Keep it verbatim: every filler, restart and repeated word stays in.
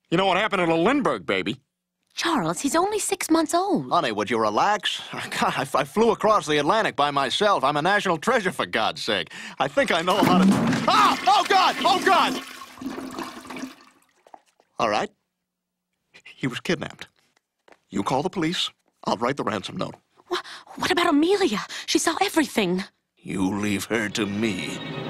You know what happened to the Lindbergh baby? Charles, he's only six months old. Honey, would you relax? God, I, I flew across the Atlantic by myself. I'm a national treasure, for God's sake. I think I know how to... Ah! Oh, God! Oh, God! All right. He was kidnapped. You call the police. I'll write the ransom note. What, what about Amelia? She saw everything. You leave her to me.